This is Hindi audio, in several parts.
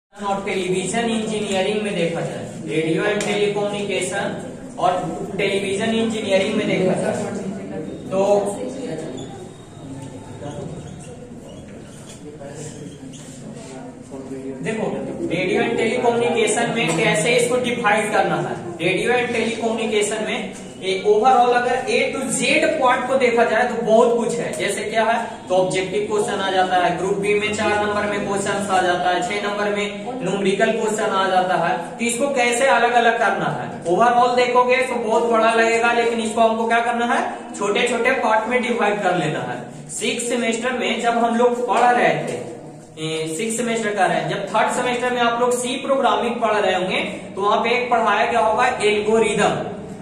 और टेलीविजन इंजीनियरिंग में देखा जाए, रेडियो एंड टेलीकम्युनिकेशन और टेलीविजन इंजीनियरिंग में देखा जाए तो देखो रेडियो एंड टेलीकम्युनिकेशन में कैसे इसको डिवाइड करना है। रेडियो एंड टेलीकम्युनिकेशन में ओवरऑल अगर ए टू जेड पार्ट को देखा जाए तो बहुत कुछ है। जैसे क्या है तो ऑब्जेक्टिव क्वेश्चन आ जाता है, ग्रुप बी में 4 नंबर में क्वेश्चन आ जाता है, 6 नंबर में न्यूमेरिकल क्वेश्चन आ जाता है। तो इसको कैसे अलग अलग करना है, ओवरऑल देखोगे तो बहुत बड़ा लगेगा, लेकिन इसको हमको क्या करना है, छोटे छोटे पार्ट में डिवाइड कर लेना है। 6 सेमेस्टर में जब हम लोग पढ़ रहे थे, 6 सेमेस्टर का है, जब 3rd सेमेस्टर में आप लोग सी प्रोग्रामिंग पढ़ रहे होंगे तो वहां पे एक पढ़ाया क्या होगा, एल्गोरिदम।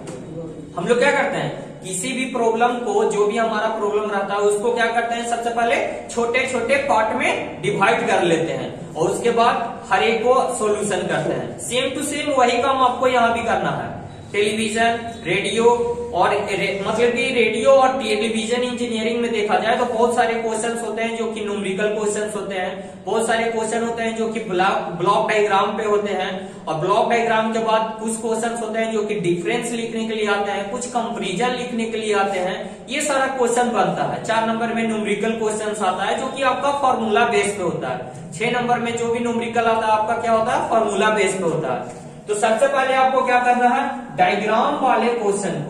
हम लोग क्या करते हैं, किसी भी प्रॉब्लम को, जो भी हमारा प्रॉब्लम रहता है उसको क्या करते हैं, सबसे पहले छोटे छोटे पार्ट में डिवाइड कर लेते हैं और उसके बाद हर एक को सॉल्यूशन करते हैं। सेम टू सेम वही काम आपको यहाँ भी करना है। टेलीविजन, रेडियो और मतलब कि रेडियो और टेलीविजन इंजीनियरिंग में देखा जाए तो बहुत सारे क्वेश्चंस होते हैं जो कि न्यूमेरिकल क्वेश्चंस होते हैं, बहुत सारे क्वेश्चन होते हैं जो कि ब्लॉक डायग्राम पे होते हैं, और ब्लॉक डायग्राम के बाद कुछ क्वेश्चंस होते हैं जो कि डिफरेंस लिखने के लिए आते हैं, कुछ कंपैरिजन लिखने के लिए आते हैं। ये सारा क्वेश्चन बनता है। 4 नंबर में न्यूमेरिकल क्वेश्चन आता है जो कि आपका फॉर्मूला बेस पे होता है। 6 नंबर में जो भी न्यूमेरिकल आता है आपका क्या होता है, फॉर्मूला बेस पे होता है। तो सबसे पहले आपको क्या करना है, डायग्राम वाले क्वेश्चन को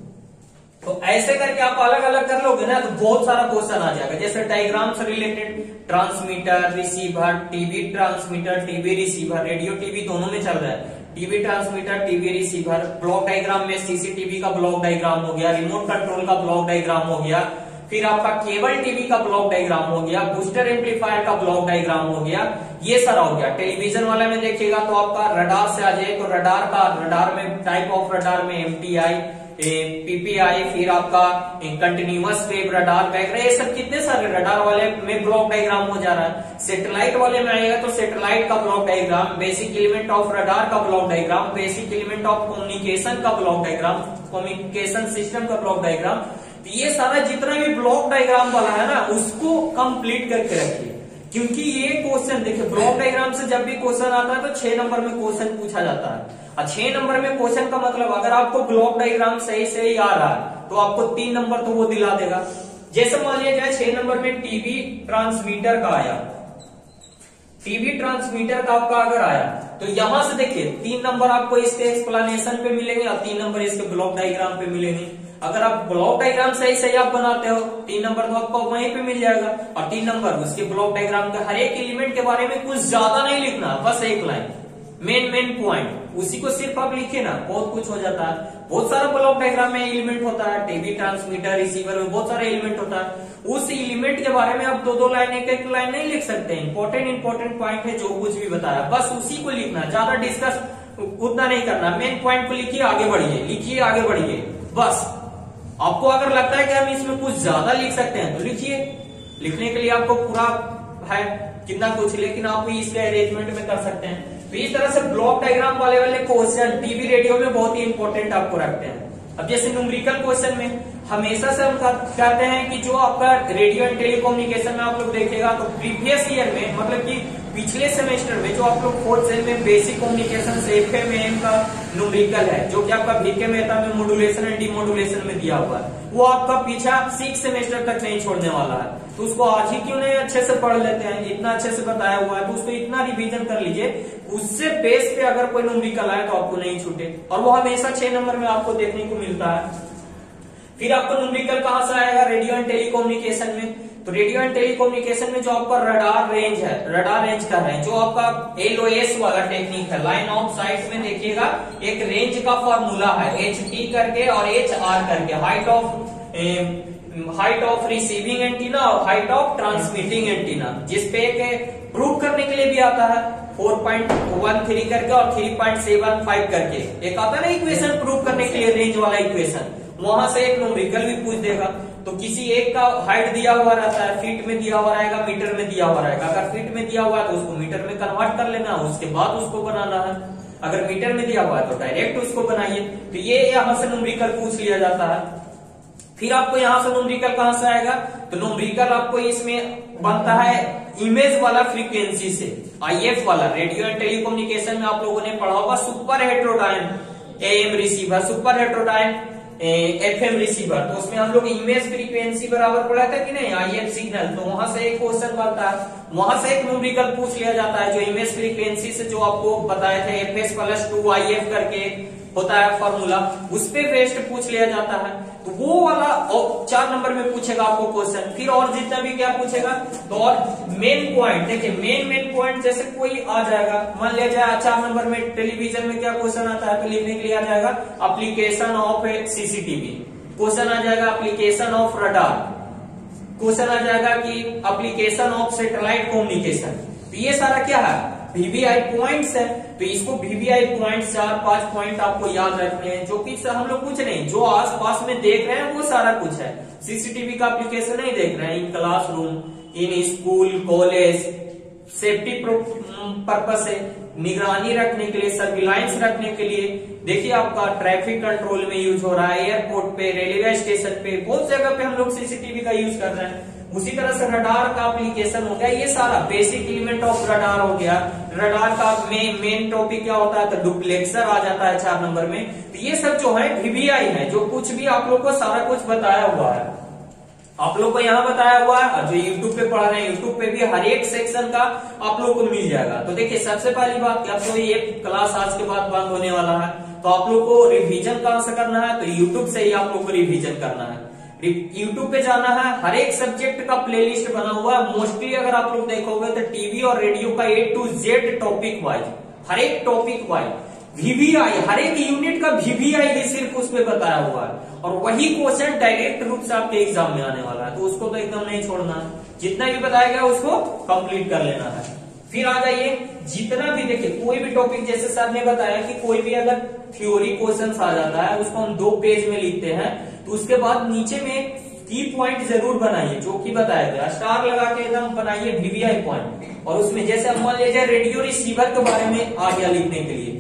तो ऐसे करके आप अलग अलग कर लोगे ना तो बहुत सारा क्वेश्चन आ जाएगा। जैसे डायग्राम से related transmitter, receiver, TV transmitter, TV receiver, radio TV दोनों में चल रहा है, TV transmitter, TV receiver. Block diagram में सीसीटीवी का ब्लॉक डायग्राम हो गया, रिमोट कंट्रोल का ब्लॉक डायग्राम हो गया, फिर आपका केबल टीवी का ब्लॉक डायग्राम हो गया, बूस्टर एम्पलीफायर का ब्लॉक डायग्राम हो गया, ये सारा हो गया। टेलीविजन वाले में देखिएगा तो आपका रडार से आ जाए तो रडार में टाइप ऑफ रडार में एमटीआई, पीपीआई, फिर आपका कंटिन्यूअस वेव रडार वगैरह, ये सब कितने सारे रडार वाले में ब्लॉक डायग्राम हो जा रहा है। सैटेलाइट वाले में आएगा तो सैटेलाइट का block diagram, basic element of radar का block diagram, basic element of communication का ब्लॉक डायग्राम, कम्युनिकेशन सिस्टम का ब्लॉक डायग्राम। तो ये सारा जितना भी ब्लॉक डायग्राम वाला है ना उसको कंप्लीट करके रखिए, क्योंकि ये क्वेश्चन देखिए ब्लॉक डायग्राम से जब भी क्वेश्चन आता है तो 6 नंबर में क्वेश्चन पूछा जाता है। और 6 नंबर में क्वेश्चन का मतलब अगर आपको ब्लॉक डायग्राम सही से आ रहा है तो आपको 3 नंबर तो वो दिला देगा। जैसे मान लिया जाए 6 नंबर में टीवी ट्रांसमीटर का आया, टीवी ट्रांसमीटर का आपका अगर आया तो यहां से देखिए 3 नंबर आपको इसके एक्सप्लेनेशन पे मिलेंगे और 3 नंबर इसके ब्लॉक डायग्राम पे मिलेंगे। अगर आप ब्लॉक डायग्राम सही सही आप बनाते हो 3 नंबर तो आपको वहीं पे मिल जाएगा, और 3 नंबर उसके ब्लॉक डायग्राम के हर एक एलिमेंट के बारे में कुछ ज्यादा नहीं लिखना, बस एक लाइन मेन पॉइंट, उसी को सिर्फ आप लिखे ना बहुत कुछ हो जाता है। बहुत सारा ब्लॉक डायग्राम में एलिमेंट होता है, टीवी ट्रांसमीटर रिसीवर में बहुत सारे एलिमेंट होता है। उस एलिमेंट के बारे में आप 2-2 लाइन, एक लाइन नहीं लिख सकते। इंपॉर्टेंट पॉइंट है जो कुछ भी बताया बस उसी को लिखना, ज्यादा डिस्कस उतना नहीं करना। मेन पॉइंट को लिखिए, आगे बढ़िए, लिखिए आगे बढ़िए बस। आपको अगर लगता है कि हम इसमें कुछ ज्यादा लिख सकते हैं तो लिखिए, लिखने के लिए आपको पूरा है कितना कुछ, लेकिन आप इसके अरेंजमेंट में कर सकते हैं। तो इस तरह से ब्लॉक डायग्राम वाले क्वेश्चन टीवी रेडियो में बहुत ही इंपॉर्टेंट आपको रखते हैं। अब जैसे न्यूमेरिकल क्वेश्चन में हमेशा से हम कहते हैं कि जो आपका रेडियो एंड टेलीकम्युनिकेशन में आप लोग देखेगा तो प्रीवियस ईयर में मतलब कि पिछले सेमेस्टर में जो आप लोग 4th सेम में बेसिक कम्युनिकेशन से एफएमएम का न्यूमेरिकल है जो कि आपका बीके मेहता में मॉड्यूलेशन एंड डिमॉड्यूलेशन में दिया हुआ है, वो आपका पीछा 6 सेमेस्टर तक नहीं छोड़ने वाला है। तो उसको आज ही क्यों नहीं अच्छे से पढ़ लेते हैं, इतना अच्छे से बताया हुआ है तो उसको इतना रिवीजन कर लीजिए, उससे बेस पे अगर कोई न्यूमेरिकल आए तो आपको नहीं छूटे, और वो हमेशा 6 नंबर में आपको देखने को मिलता है। फिर आपको न्यूमेरिकल कहां से आएगा, रेडियो एंड टेलीकम्युनिकेशन में। तो रेडियो एंड टेलीकम्युनिकेशन में जो आपका रडार रेंज है, रडार रेंज का है जो आपका LOS वाला टेक्निक है, लाइन ऑफ साइट में देखिएगा एक रेंज का फॉर्मूला है HT करके और HR करके, हाइट ऑफ रिसीविंग एंटीना और हाइट ऑफ ट्रांसमिटिंग एंटीना, जिसपे एक प्रूव करने के लिए भी आता है 4.13 करके और 3.75 करके एक आता है ना इक्वेशन प्रूव करने के लिए, रेंज वाला इक्वेशन, वहां से एक न्यूमेरिकल भी पूछ देगा। तो किसी एक का हाइट दिया हुआ रहता है, फीट में दिया हुआ रहेगा, मीटर में दिया हुआ रहेगा। अगर फीट में दिया हुआ है तो उसको मीटर में कन्वर्ट कर लेना, उसके बाद उसको बनाना है। अगर मीटर में दिया हुआ है तो डायरेक्ट उसको बनाइए। तो ये यहां से न्यूमेरिकल पूछ लिया जाता है। फिर आपको यहां से न्यूमेरिकल कहां से आएगा, तो न्यूमेरिकल आपको इसमें बनता है इमेज वाला फ्रीक्वेंसी से, IF वाला। रेडियो एंड टेलीकम्युनिकेशन में आप लोगों ने पढ़ा होगा super heterodyne AM receiver, super heterodyne FM receiver. तो उसमें हम लोग इमेज फ्रीक्वेंसी बराबर पढ़ा था कि नहीं, IF सिग्नल। तो वहां से एक क्वेश्चन बनता है, वहां से एक न्यूमेरिकल पूछ लिया जाता है जो इमेज फ्रीक्वेंसी से जो आपको बताए थे FS+2IF करके होता है फॉर्मूला, उस पे बेस्ड पूछ लिया जाता है। तो वो वाला 4 नंबर में पूछेगा आपको क्वेश्चन। फिर और जितना भी क्या पूछेगा, तो और मेन पॉइंट देखिए, मेन पॉइंट जैसे कोई आ जाएगा, मान लिया जाए 4 नंबर में टेलीविजन में क्या क्वेश्चन आता है, तो लिखने के लिए आ जाएगा एप्लीकेशन ऑफ CCTV, क्वेश्चन आ जाएगा एप्लीकेशन ऑफ रडार, क्वेश्चन आ जाएगा कि एप्लीकेशन ऑफ सैटेलाइट कम्युनिकेशन। तो ये सारा क्या है, VVI पॉइंट्स है। तो इसको VVI पॉइंट 4-5 पॉइंट आपको याद रखने हैं, जो कि हम लोग कुछ नहीं, जो आस पास में देख रहे हैं वो सारा कुछ है। CCTV का एप्लीकेशन नहीं देख रहे हैं, in classroom, in school college, safety purpose से, निगरानी रखने के लिए, सर्विलांस रखने के लिए। देखिए आपका ट्रैफिक कंट्रोल में यूज हो रहा है, एयरपोर्ट पे, रेलवे स्टेशन पे, बहुत जगह पे हम लोग CCTV का यूज कर रहे हैं। उसी तरह से रडार का एप्लीकेशन हो गया, ये सारा बेसिक एलिमेंट ऑफ रडार हो गया। रडार का मेन टॉपिक क्या होता है, तो डुप्लेक्सर आ जाता है 4 नंबर में। तो ये सब जो है VVI है, जो कुछ भी आप लोग को सारा कुछ बताया हुआ है, आप लोग को यहाँ बताया हुआ है। जो YouTube पे पढ़ा रहे हैं, YouTube पे भी हर एक सेक्शन का आप लोग को मिल जाएगा। तो देखिए सबसे पहली बात, आपको ये क्लास आज के बाद बंद होने वाला है, तो आप लोग को रिवीजन कहां से करना है, तो YouTube से ही आप लोग को रिवीजन करना है। YouTube पे जाना है, हर एक सब्जेक्ट का प्लेलिस्ट बना हुआ है। मोस्टली अगर आप लोग देखोगे तो टीवी और रेडियो का A to Z topic wise, हर एक टॉपिक वाइज VVI, हर एक यूनिट का VVI भी सिर्फ उसमें बताया हुआ है। और वही क्वेश्चन डायरेक्ट रूप से आपके एग्जाम में आने वाला है, तो उसको तो एकदम नहीं छोड़ना है। जितना भी बताया गया उसको कंप्लीट कर लेना है। फिर आ जाइए, जितना भी देखिए कोई भी टॉपिक, जैसे सर ने बताया कि कोई भी अगर थ्योरी क्वेश्चन आ जाता है, उसको हम 2 पेज में लिखते हैं, तो उसके बाद नीचे में की पॉइंट जरूर बनाइए, जो कि बताया गया, स्टार लगा के एकदम बनाइए VVI पॉइंट। और उसमें जैसे हम मान लीजिए रेडियो रिसीवर के बारे में आ गया लिखने के लिए,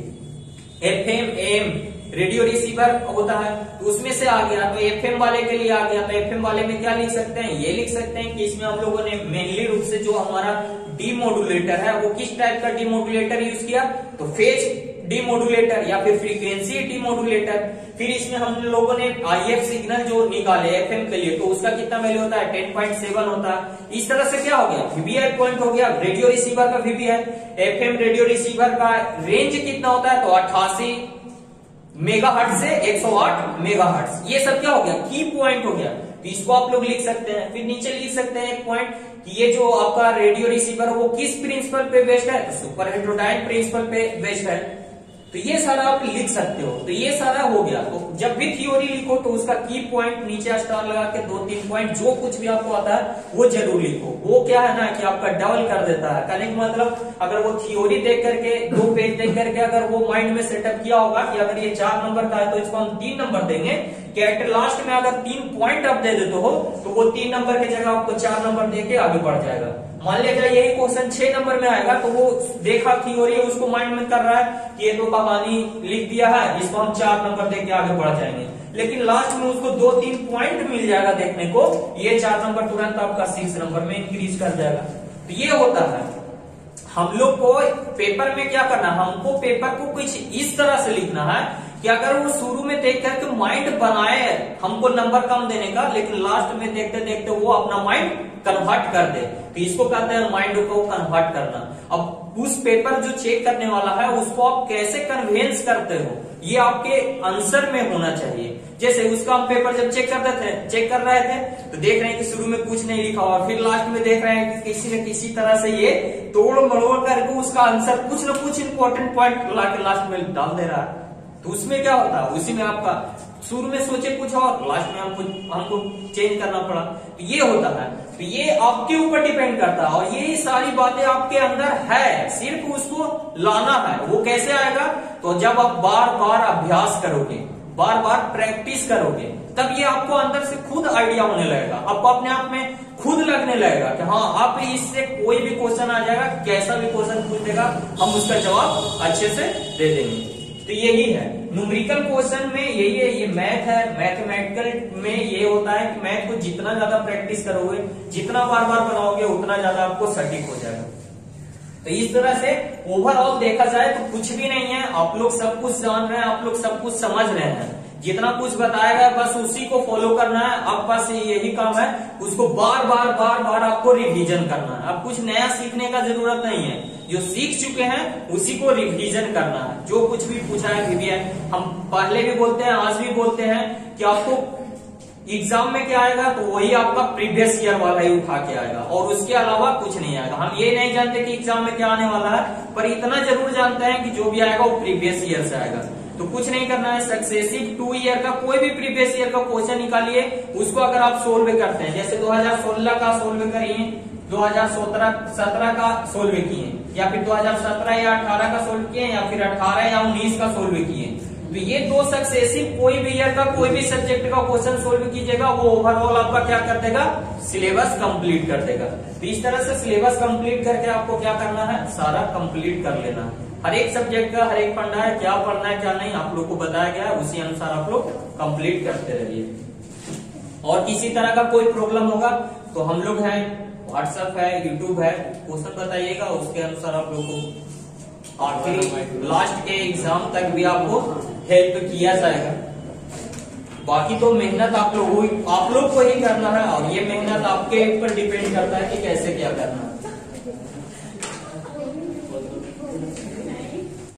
FM AM रेडियो रिसीवर होता है, तो उसमें से आ गया। तो FM वाले के लिए आ गया, तो FM वाले में क्या लिख सकते हैं, ये लिख सकते हैं कि इसमें हम लोगों ने मेनली रूप से जो हमारा डीमोडुलेटर है, वो किस टाइप का डीमोडुलेटर यूज किया, तो फेज डीमोडुलेटर या फिर फ्रीक्वेंसी डीमोडुलेटर। फिर इसमें हम लोगों ने IF सिग्नल जो निकाले FM के लिए, तो उसका कितना वैल्यू होता है, 10.7 होता है। इस तरह से क्या हो गया, VVI पॉइंट हो गया। रेडियो रिसीवर का VVI, FM रेडियो रिसीवर का रेंज कितना होता है, तो 88 मेगाहर्ट्ज से 108 मेगाहर्ट्ज। ये सब क्या हो गया, की पॉइंट हो गया। तो इसको आप लोग लिख सकते हैं। फिर नीचे लिख सकते हैं एक पॉइंट कि ये जो आपका रेडियो रिसीवर वो किस प्रिंसिपल पे बेस्ड है, तो सुपर हेट्रोडाइन प्रिंसिपल पे बेस्ड है। तो ये सारा आप लिख सकते हो। तो ये सारा हो गया। तो जब भी थ्योरी लिखो तो उसका की पॉइंट नीचे स्टार लगा के 2-3 पॉइंट जो कुछ भी आपको आता है वो जरूर लिखो। वो क्या है ना कि आपका डबल कर देता है। कहने का मतलब अगर वो थ्योरी देख करके 2 पेज देख करके अगर वो माइंड में सेटअप किया होगा कि अगर ये 4 नंबर का है तो इसको हम 3 नंबर देंगे, कि एट लास्ट में अगर 3 पॉइंट आप दे देते हो तो वो 3 नंबर की जगह आपको 4 नंबर देके आगे बढ़ जाएगा। मान लिया यही क्वेश्चन 6 नंबर में आएगा तो वो देखा थ्योरी उसको माइंड में कर रहा है कि ये तो कहानी लिख दिया है, इसको हम 4 नंबर देके आगे बढ़ जाएंगे, लेकिन लास्ट में उसको 2-3 पॉइंट मिल जाएगा देखने को, ये 4 नंबर तुरंत आपका 6 नंबर में इंक्रीज कर जाएगा। तो ये होता है। हम लोग को पेपर में क्या करना है, हमको पेपर को कुछ इस तरह से लिखना है कि अगर वो शुरू में देख करके माइंड बनाए हमको नंबर कम देने का, लेकिन लास्ट में देखते देखते वो अपना माइंड कन्वर्ट कर दे, तो इसको कहते हैं माइंड को कन्वर्ट करना। अब उस पेपर जो चेक करने वाला है उसको आप कैसे कन्वेंस करते हो ये आपके आंसर में होना चाहिए। जैसे उसका हम पेपर जब चेक कर रहे थे तो देख रहे हैं कि शुरू में कुछ नहीं लिखा हुआ, फिर लास्ट में देख रहे हैं कि किसी न किसी तरह से ये तोड़ मड़ोड़ करके उसका आंसर कुछ न कुछ इंपॉर्टेंट पॉइंट ला के लास्ट में डाल दे रहा है। तो उसमें क्या होता है, उसी में आपका शुरू में सोचे कुछ और लास्ट में हमको चेंज करना पड़ा। तो ये होता है। तो ये आपके ऊपर डिपेंड करता है और ये सारी बातें आपके अंदर है, सिर्फ उसको लाना है। वो कैसे आएगा, तो जब आप बार बार अभ्यास करोगे, बार बार प्रैक्टिस करोगे, तब ये आपको अंदर से खुद आइडिया होने लगेगा, आपको अपने आप में खुद लगने लगेगा कि हाँ आप इससे कोई भी क्वेश्चन आ जाएगा, कैसा भी क्वेश्चन पूछ देगा हम उसका जवाब अच्छे से दे देंगे। तो यही है। न्यूमेरिकल क्वेश्चन में यही है, ये मैथ है। मैथमेटिकल में ये होता है कि मैथ को जितना ज्यादा प्रैक्टिस करोगे, जितना बार बार बनाओगे, उतना ज्यादा आपको सटीक हो जाएगा। तो इस तरह से ओवरऑल देखा जाए तो कुछ भी नहीं है, आप लोग सब कुछ जान रहे हैं, आप लोग सब कुछ समझ रहे हैं। जितना कुछ बताया गया बस उसी को फॉलो करना है। अब बस यही काम है, उसको बार बार आपको रिवीजन करना है। अब कुछ नया सीखने का जरूरत नहीं है, जो सीख चुके हैं उसी को रिवीजन करना है। जो कुछ भी पूछा है भी है, हम पहले भी बोलते हैं, आज भी बोलते हैं कि आपको एग्जाम में क्या आएगा तो वही आपका प्रीवियस ईयर वाला ही उठा के आएगा, और उसके अलावा कुछ नहीं आएगा। हम ये नहीं जानते कि एग्जाम में क्या आने वाला है, पर इतना जरूर जानते हैं कि जो भी आएगा वो प्रीवियस ईयर से आएगा। तो कुछ नहीं करना है, सक्सेसिव 2 ईयर का कोई भी प्रीवियस ईयर का क्वेश्चन निकालिए, उसको अगर आप सोल्व करते हैं, जैसे 2016 का सोल्व करिए, 2017 का सोल्व किए, या फिर 2017 या 18 का सोल्व किए, या फिर 18 या 19 का सोल्व किए, तो ये 2 सक्सेसिव कोई भी ईयर का कोई भी सब्जेक्ट का क्वेश्चन सोल्व कीजिएगा, वो ओवरऑल आपका क्या कर देगा, सिलेबस कंप्लीट कर देगा। तो इस तरह से सिलेबस कंप्लीट करके आपको क्या करना है, सारा कंप्लीट कर लेना है। हर एक सब्जेक्ट का हर एक पढ़ना है, क्या पढ़ना है क्या नहीं आप लोग को बताया गया है, उसी अनुसार आप लोग कंप्लीट करते रहिए। और किसी तरह का कोई प्रॉब्लम होगा तो हम लोग हैं, व्हाट्सएप है, यूट्यूब है, क्वेश्चन बताइएगा, उसके अनुसार आप लोग को आखिरी लास्ट के एग्जाम तक भी आपको हेल्प किया जाएगा। बाकी तो मेहनत आप लोग को ही करना है, और ये मेहनत आपके ऊपर डिपेंड करता है कि कैसे क्या करना है।